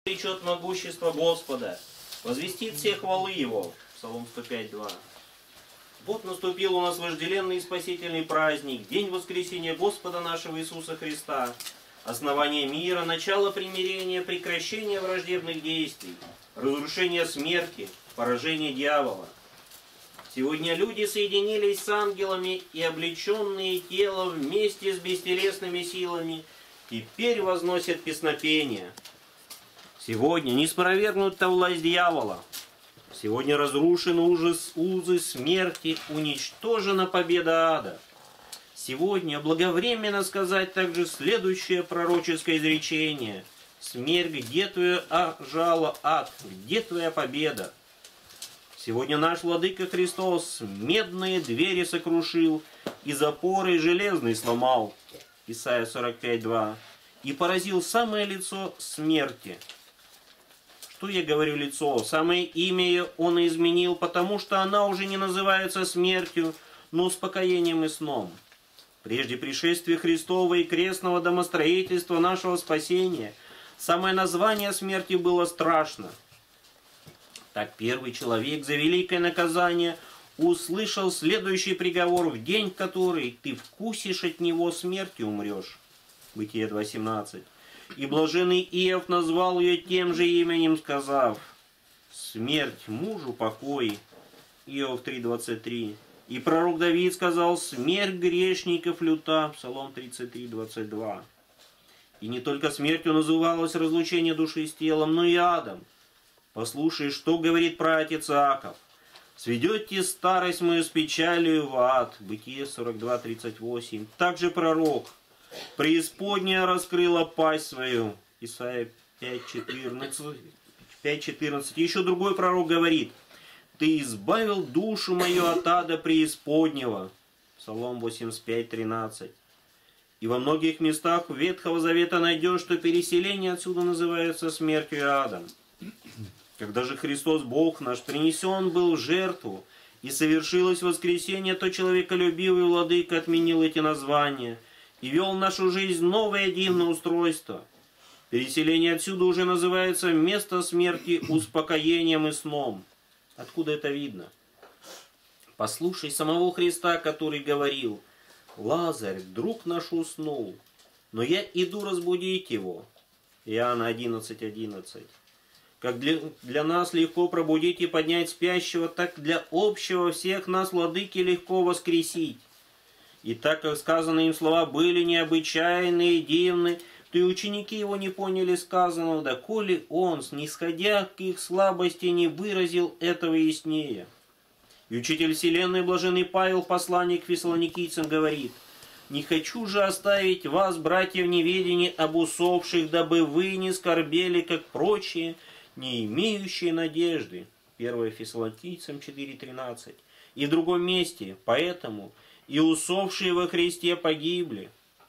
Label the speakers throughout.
Speaker 1: Речет могущество Господа, возвестит все хвалы Его. Псалом 105:2. Вот наступил у нас вожделенный и спасительный праздник, день воскресения Господа нашего Иисуса Христа, основание мира, начало примирения, прекращение враждебных действий, разрушение смерти, поражение дьявола. Сегодня люди соединились с ангелами и, облеченные телом вместе с бестелесными силами, теперь возносят песнопение. Сегодня не спровергнута власть дьявола. Сегодня разрушен узы смерти, уничтожена победа ада. Сегодня благовременно сказать также следующее пророческое изречение. Смерть, где твое жало, ад, где твоя победа? Сегодня наш Владыка Христос медные двери сокрушил и запоры железные сломал. Исайя 45:2. И поразил самое лицо смерти. Что я говорю лицо? Самое имя ее он изменил, потому что она уже не называется смертью, но успокоением и сном. Прежде пришествия Христова и крестного домостроительства нашего спасения, самое название смерти было страшно. Так первый человек за великое наказание услышал следующий приговор: в день, в который ты вкусишь от него, смертью умрешь. Бытие 2:17. И блаженный Иов назвал ее тем же именем, сказав: смерть мужу покой. Иов 3:23. И пророк Давид сказал: смерть грешников люта. Псалом 33:22. И не только смертью называлось разлучение души с телом, но и адом. Послушай, что говорит праотец Иаков. «Сведете старость мою с печалью в ад». Бытие 42:38. Также пророк: преисподняя раскрыла пасть свою. Исайя 5:14. Еще другой пророк говорит: ты избавил душу мою от ада преисподнего. Псалом 85:13. И во многих местах Ветхого Завета найдешь, что переселение отсюда называется смертью и адом. Когда же Христос, Бог наш, принесен был в жертву и совершилось воскресение, то человеколюбивый Владыка отменил эти названия и вел в нашу жизнь новое дивное устройство. Переселение отсюда уже называется место смерти успокоением и сном. Откуда это видно? Послушай самого Христа, который говорил: «Лазарь, друг наш, уснул, но я иду разбудить его». Иоанна 11:11. Как для нас легко пробудить и поднять спящего, так для общего всех нас Владыки легко воскресить. И так как сказанные им слова были необычайные и дивны, то и ученики его не поняли сказанного, доколе он, снисходя к их слабости, не выразил этого яснее. И учитель вселенной блаженный Павел, посланник к фессалоникийцам, говорит: «Не хочу же оставить вас, братья, в неведении об усопших, дабы вы не скорбели, как прочие, не имеющие надежды». 1 Фессалоникийцам 4:13. И в другом месте: «Поэтому и усопшие во Христе погибли».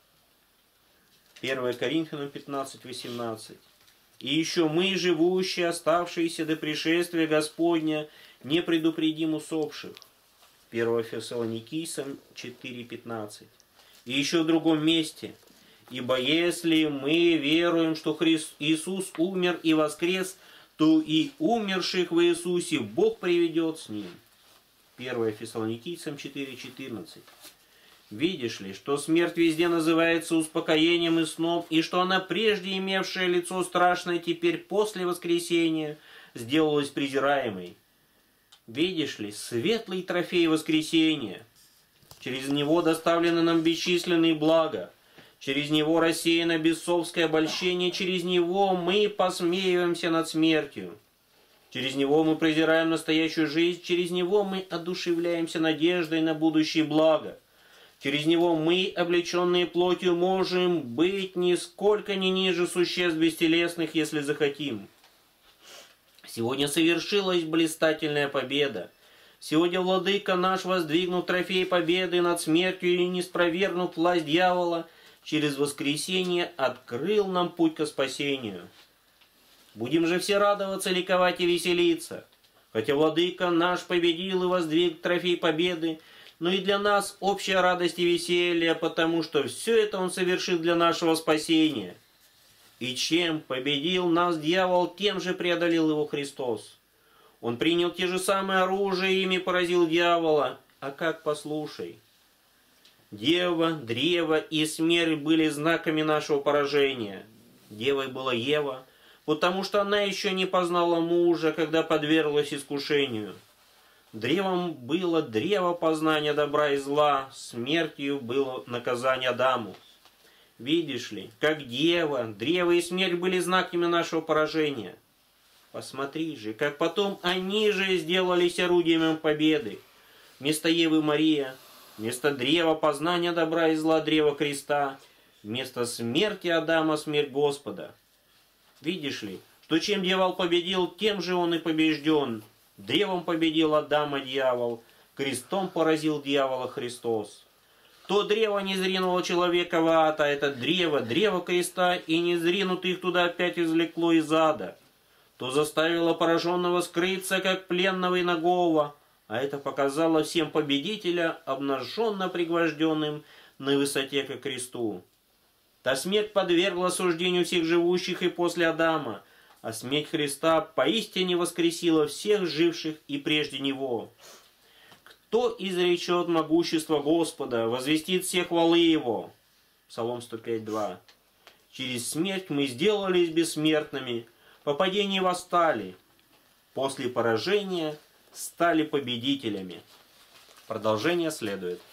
Speaker 1: 1 Коринфянам 15:18. «И еще мы, живущие, оставшиеся до пришествия Господня, не предупредим усопших». 1 Фессалоникийцам 4:15. И еще в другом месте: «Ибо если мы веруем, что Иисус умер и воскрес, то и умерших в Иисусе Бог приведет с Ним». 1 Фессалоникийцам 4:14. Видишь ли, что смерть везде называется успокоением и сном, и что она, прежде имевшая лицо страшное, теперь после воскресения сделалась презираемой. Видишь ли, светлый трофей воскресения. Через него доставлены нам бесчисленные блага. Через него рассеяно бесовское обольщение, через него мы посмеиваемся над смертью. Через него мы презираем настоящую жизнь, через него мы одушевляемся надеждой на будущее благо. Через него мы, облеченные плотью, можем быть нисколько не ниже существ бестелесных, если захотим. Сегодня совершилась блистательная победа. Сегодня Владыка наш, воздвигнув трофей победы над смертью и не спровергнув власть дьявола, через воскресение открыл нам путь ко спасению. Будем же все радоваться, ликовать и веселиться. Хотя Владыка наш победил и воздвиг трофей победы, но и для нас общая радость и веселье, потому что все это Он совершил для нашего спасения. И чем победил нас дьявол, тем же преодолел его Христос. Он принял те же самые оружия, ими поразил дьявола. А как, послушай? Дева, древо и смерть были знаками нашего поражения. Девой была Ева, потому что она еще не познала мужа, когда подверглась искушению. Древом было древо познания добра и зла, смертью было наказание Адаму. Видишь ли, как дева, древо и смерть были знаками нашего поражения. Посмотри же, как потом они же сделались орудием победы. Вместо Евы Мария, вместо древа познания добра и зла древо креста, вместо смерти Адама смерть Господа. Видишь ли, что чем дьявол победил, тем же он и побежден. Древом победил Адама дьявол, крестом поразил дьявола Христос. То древо не зринуло человека в ад, а это древо креста, и не зринутых туда опять извлекло из ада. То заставило пораженного скрыться, как пленного и нагого, а это показало всем победителя, обнаженно пригвожденным на высоте ко кресту. Та смерть подвергла осуждению всех живущих и после Адама, а смерть Христа поистине воскресила всех живших и прежде Него. Кто изречет могущество Господа, возвестит все хвалы Его. Псалом 105:2. Через смерть мы сделались бессмертными, по падении восстали, после поражения стали победителями. Продолжение следует.